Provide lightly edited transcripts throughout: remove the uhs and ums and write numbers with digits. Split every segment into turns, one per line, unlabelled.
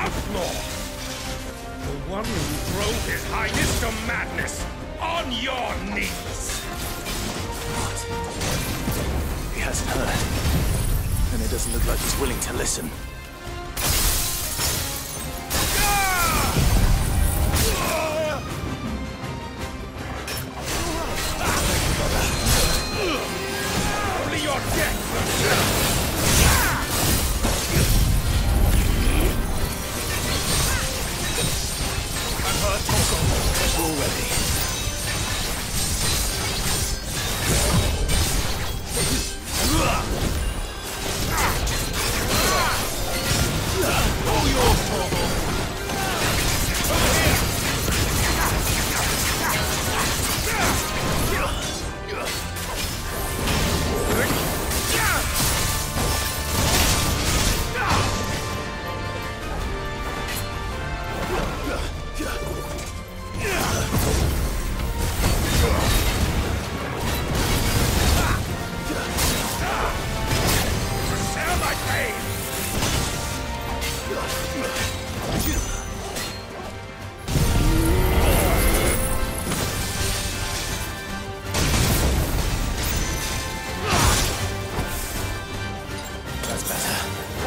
outlaw! The one who drove His Highness to madness! On your knees!
What? He hasn't heard. And it doesn't look like he's willing to listen.
Only your death will serve!
I've heard Toko already. All yours, Toko! Over here!
Share my pain!
That's better.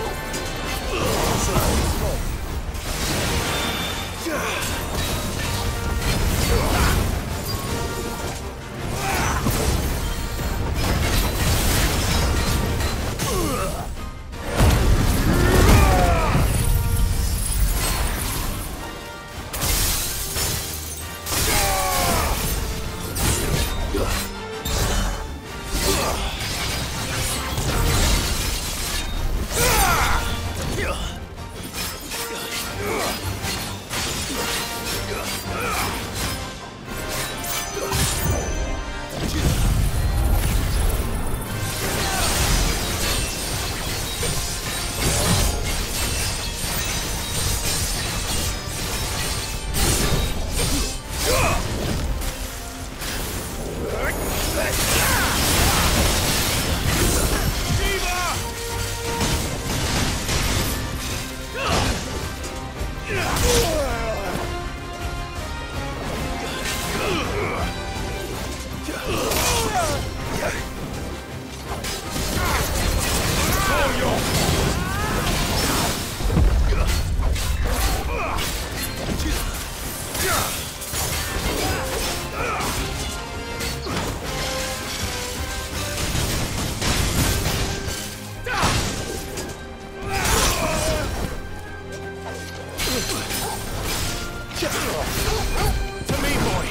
To me, boy!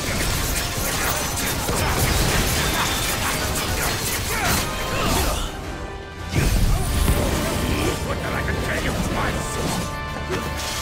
Look that I can tell you twice!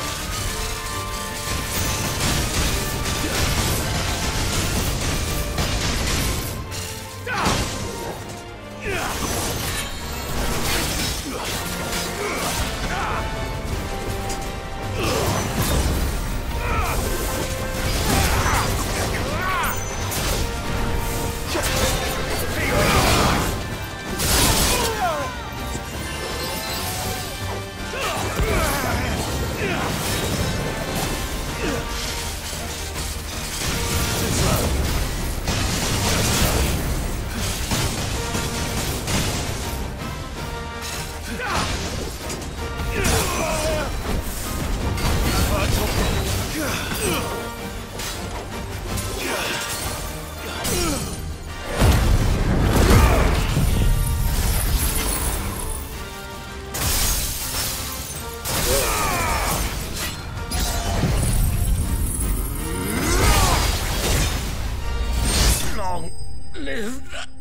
Long live